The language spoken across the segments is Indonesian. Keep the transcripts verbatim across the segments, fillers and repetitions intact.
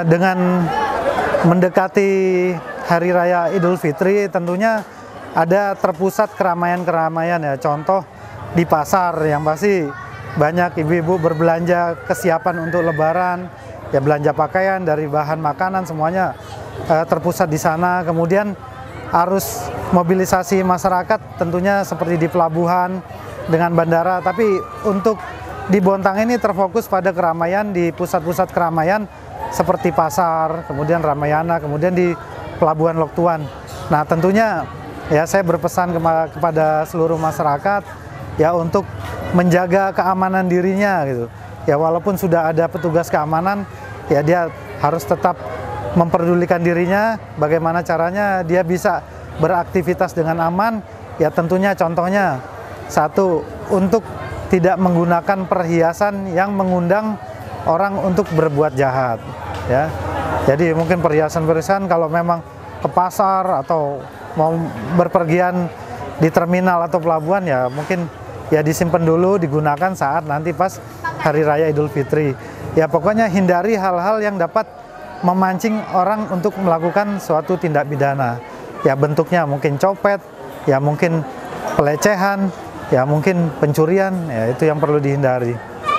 dengan mendekati Hari Raya Idul Fitri tentunya ada terpusat keramaian-keramaian ya. Contoh di pasar yang pasti banyak ibu-ibu berbelanja kesiapan untuk Lebaran, ya belanja pakaian dari bahan makanan semuanya eh, terpusat di sana. Kemudian arus mobilisasi masyarakat tentunya seperti di pelabuhan dengan bandara, tapi untuk di Bontang ini terfokus pada keramaian di pusat-pusat keramaian seperti pasar, kemudian Ramayana, kemudian di Pelabuhan Lok Tuan. Nah tentunya ya saya berpesan kepada seluruh masyarakat ya untuk menjaga keamanan dirinya gitu. Ya walaupun sudah ada petugas keamanan, ya dia harus tetap memperdulikan dirinya. Bagaimana caranya dia bisa beraktivitas dengan aman? Ya tentunya contohnya satu, untuk tidak menggunakan perhiasan yang mengundang orang untuk berbuat jahat ya. Jadi mungkin perhiasan-perhiasan kalau memang ke pasar atau mau berpergian di terminal atau pelabuhan ya mungkin ya disimpan dulu, digunakan saat nanti pas Hari Raya Idul Fitri. Ya pokoknya hindari hal-hal yang dapat memancing orang untuk melakukan suatu tindak pidana. Ya bentuknya mungkin copet, ya mungkin pelecehan, ya mungkin pencurian, ya itu yang perlu dihindari.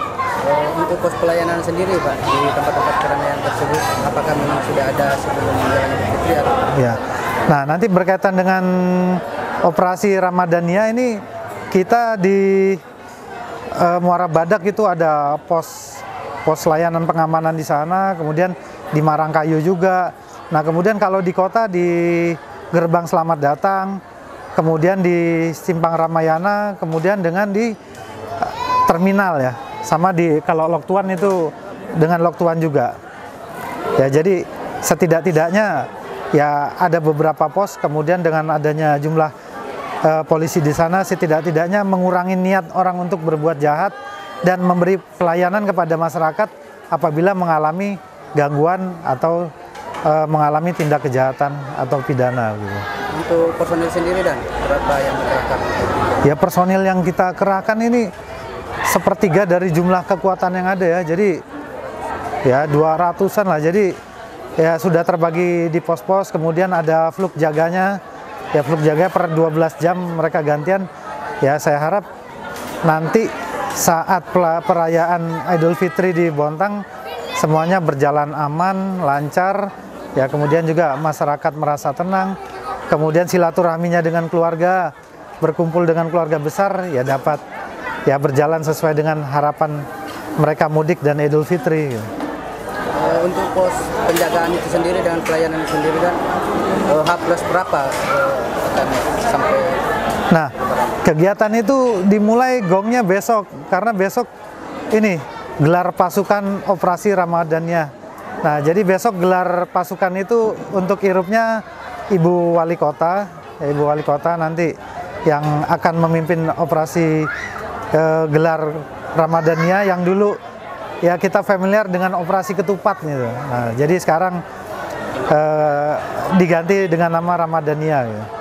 Untuk pos pelayanan sendiri Pak, di tempat-tempat keramaian tersebut, apakah memang sudah ada sebelum menjalani Idul Fitri atau? Ya, nah nanti berkaitan dengan operasi Ramadhania ini, kita di uh, Muara Badak itu ada pos pos layanan pengamanan di sana, kemudian di Marangkayu juga. Nah kemudian kalau di kota di Gerbang Selamat Datang, kemudian di Simpang Ramayana, kemudian dengan di uh, terminal ya, sama di kalau Lok Tuan itu dengan Lok Tuan juga. Ya jadi setidak-tidaknya ya ada beberapa pos, kemudian dengan adanya jumlah uh, polisi di sana setidak-tidaknya mengurangi niat orang untuk berbuat jahat dan memberi pelayanan kepada masyarakat apabila mengalami gangguan atau uh, mengalami tindak kejahatan atau pidana gitu. Untuk personil sendiri dan berapa yang dikerahkan? Ya personil yang kita kerahkan ini sepertiga dari jumlah kekuatan yang ada ya, jadi ya dua ratusan lah, jadi ya sudah terbagi di pos-pos, kemudian ada fluk jaganya, ya fluk jaga per dua belas jam mereka gantian. Ya saya harap nanti saat perayaan Idul Fitri di Bontang semuanya berjalan aman, lancar, ya kemudian juga masyarakat merasa tenang, kemudian silaturahminya dengan keluarga, berkumpul dengan keluarga besar ya dapat ya berjalan sesuai dengan harapan mereka mudik dan Idul Fitri. Uh, untuk pos penjagaan itu sendiri dengan pelayanan itu sendiri kan uh, H plus berapa uh, akan sampai? Nah kegiatan itu dimulai gongnya besok karena besok ini gelar pasukan operasi Ramadhania. Nah jadi besok gelar pasukan itu untuk irupnya Ibu Wali Kota, ya, Ibu Wali Kota nanti yang akan memimpin operasi eh, gelar Ramadhania yang dulu ya kita familiar dengan operasi ketupat gitu. Nah, jadi sekarang eh, diganti dengan nama Ramadhania gitu.